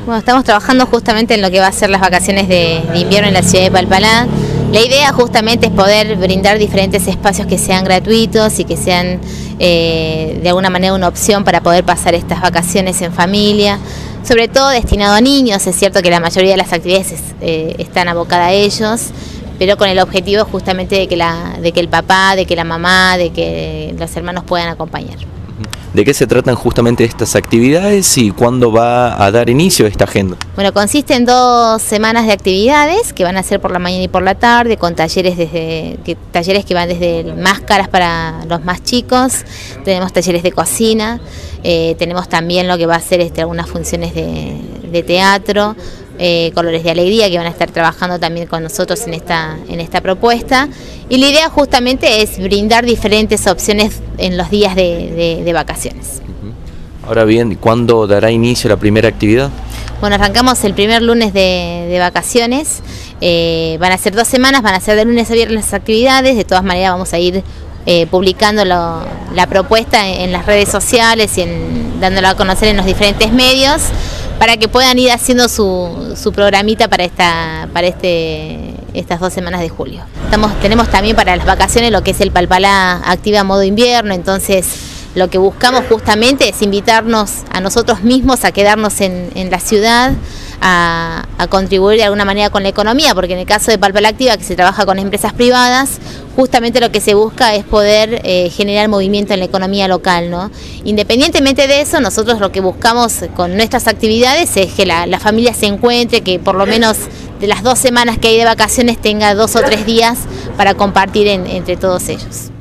Bueno, estamos trabajando justamente en lo que va a ser las vacaciones de invierno en la ciudad de Palpalá. La idea justamente es poder brindar diferentes espacios que sean gratuitos y que sean de alguna manera una opción para poder pasar estas vacaciones en familia, sobre todo destinado a niños. Es cierto que la mayoría de las actividades están abocadas a ellos, pero con el objetivo justamente de que el papá, de que la mamá, de que los hermanos puedan acompañar. ¿De qué se tratan justamente estas actividades y cuándo va a dar inicio esta agenda? Bueno, consiste en 2 semanas de actividades que van a ser por la mañana y por la tarde, con talleres que van desde máscaras para los más chicos, tenemos talleres de cocina, tenemos también lo que va a ser algunas funciones de teatro, Colores de Alegría, que van a estar trabajando también con nosotros en esta propuesta, y la idea justamente es brindar diferentes opciones en los días de vacaciones. Ahora bien, ¿cuándo dará inicio la primera actividad? Bueno, arrancamos el primer lunes de vacaciones, van a ser 2 semanas, van a ser de lunes a viernes las actividades. De todas maneras vamos a ir publicando la propuesta en las redes sociales y dándolo a conocer en los diferentes medios, para que puedan ir haciendo su programita para estas 2 semanas de julio. Tenemos también para las vacaciones lo que es el Palpalá Activa Modo Invierno, entonces lo que buscamos justamente es invitarnos a nosotros mismos a quedarnos en la ciudad, a contribuir de alguna manera con la economía, porque en el caso de Palpalá Activa, que se trabaja con empresas privadas, justamente lo que se busca es poder generar movimiento en la economía local, ¿no? Independientemente de eso, nosotros lo que buscamos con nuestras actividades es que la familia se encuentre, que por lo menos de las 2 semanas que hay de vacaciones tenga 2 o 3 días para compartir entre todos ellos.